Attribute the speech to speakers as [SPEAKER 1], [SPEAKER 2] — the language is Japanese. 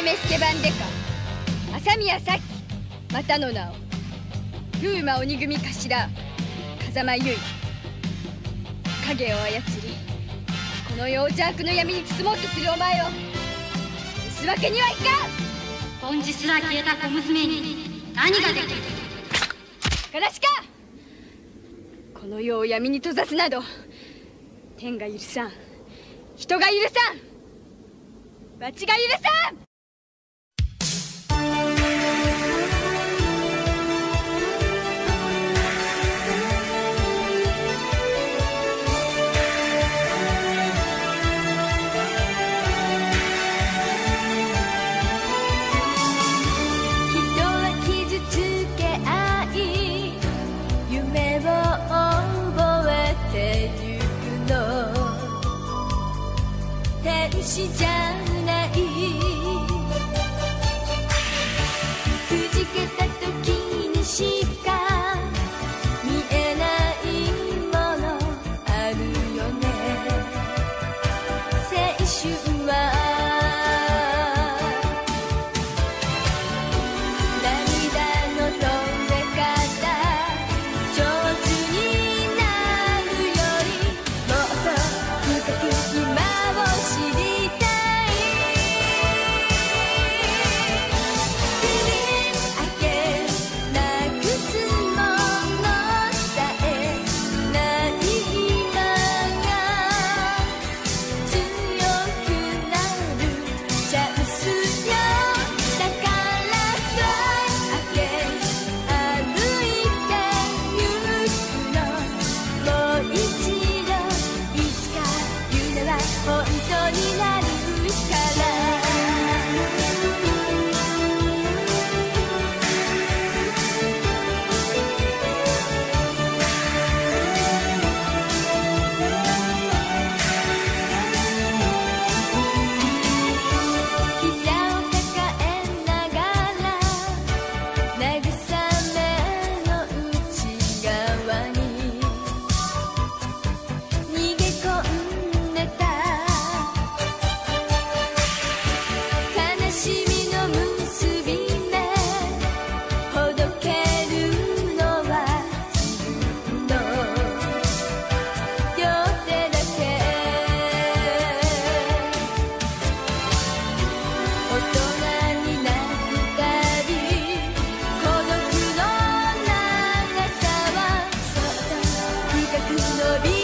[SPEAKER 1] 目助番でか朝宮咲またの名を風魔鬼組頭風間結影を操りこの世を邪悪の闇に包もうとするお前を許すわけにはいかん。
[SPEAKER 2] 本日すら消えた小娘に何ができる。
[SPEAKER 1] 悲しかこの世を闇に閉ざすなど天が許さん、人が許さん、罰が許さん。
[SPEAKER 3] 天使じゃないくじけた時にしか見えないものあるよね。青春は涙の止め方上手になるよりもっと深く今を知り伸び